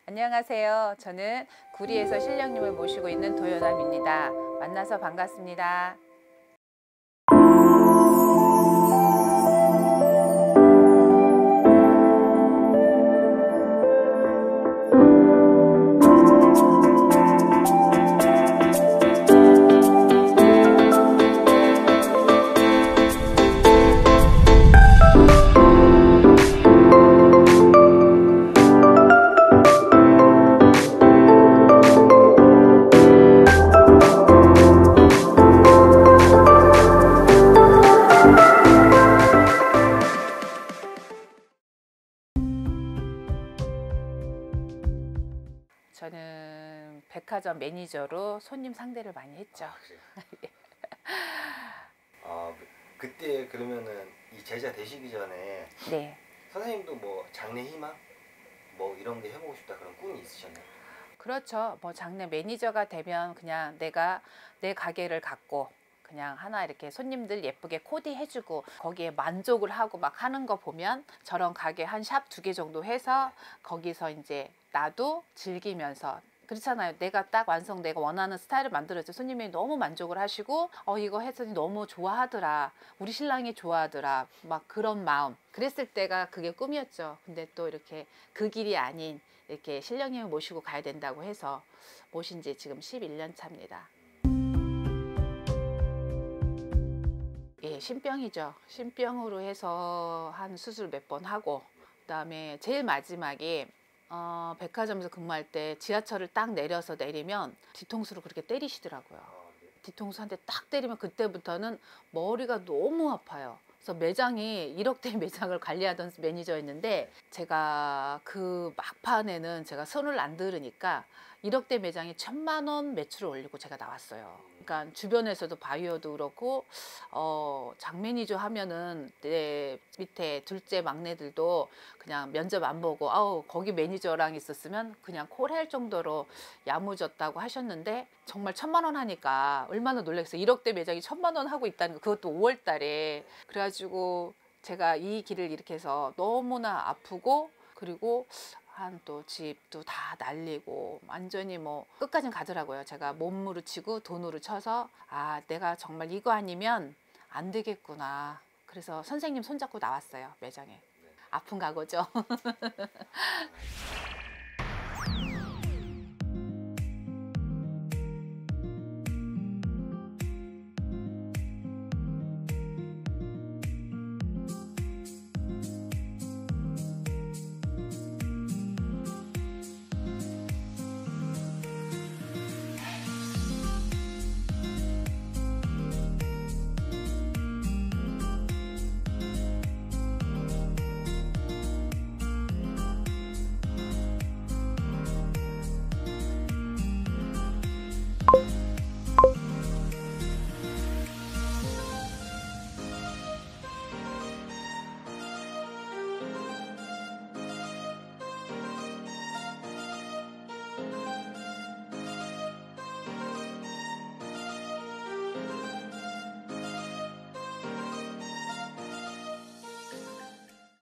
안녕하세요. 저는 구리에서 신령님을 모시고 있는 도요남입니다. 만나서 반갑습니다. 저는 백화점 매니저로 손님 상대를 많이 했죠. 그때 그러면은 이 제자 되시기 전에 네. 선생님도 뭐 장래 희망 뭐 이런 게 해보고 싶다 그런 꿈이 있으셨나요? 그렇죠. 뭐 장래 매니저가 되면 그냥 내가 내 가게를 갖고 그냥 하나 이렇게 손님들 예쁘게 코디해주고 거기에 만족을 하고 막 하는 거 보면 저런 가게 한 샵 2개 정도 해서 거기서 이제 나도 즐기면서 그렇잖아요. 내가 딱 완성 내가 원하는 스타일을 만들었죠. 손님이 너무 만족을 하시고 이거 했더니 너무 좋아하더라. 우리 신랑이 좋아하더라. 막 그런 마음. 그랬을 때가 그게 꿈이었죠. 근데 또 이렇게 그 길이 아닌 이렇게 신령님을 모시고 가야 된다고 해서 모신 지 지금 11년 차입니다. 예, 신병이죠. 신병으로 해서 한 수술 몇 번 하고 그다음에 제일 마지막에 백화점에서 근무할 때 지하철을 딱 내리면 뒤통수로 그렇게 때리시더라고요. 뒤통수 한 대 딱 때리면 그때부터는 머리가 너무 아파요. 그래서 매장이 1억대 매장을 관리하던 매니저였는데 제가 그 막판에는 제가 손을 안 들으니까 1억대 매장이 1,000만 원 매출을 올리고 제가 나왔어요. 그러니까 주변에서도 바이어도 그렇고 장 매니저 하면은 내 밑에 둘째 막내들도 그냥 면접 안 보고 거기 매니저랑 있었으면 그냥 콜할 정도로 야무졌다고 하셨는데 정말 1,000만 원 하니까 얼마나 놀랐어요. 1억대 매장이 1,000만 원 하고 있다는 거, 그것도 5월 달에. 그래가지고 제가 이 길을 이렇게 해서 너무나 아프고 그리고 한 또 집도 다 날리고 완전히 뭐 끝까지는 가더라고요. 제가 몸으로 치고 돈으로 쳐서 내가 정말 이거 아니면 안 되겠구나. 그래서 선생님 손잡고 나왔어요. 매장에. 아픈 각오죠.